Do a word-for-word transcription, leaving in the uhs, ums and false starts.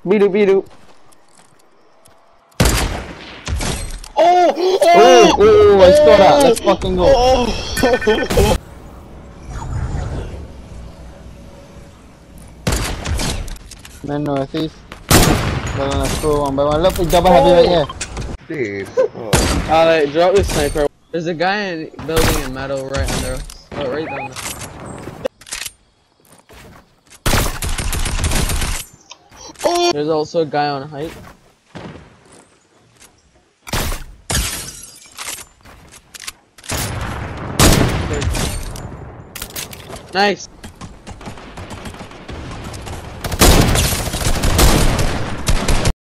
Bidu, bidu. Oh! Oh! Oh! I scored that. Let's fucking go. Oh! Man northeast. We're gonna screw one by one. Look, double heavy right here. Dude. Oh. Alright, drop the sniper. There's a guy in building in metal right under us. Oh, right down there. Oh! There's also a guy on height. Nice.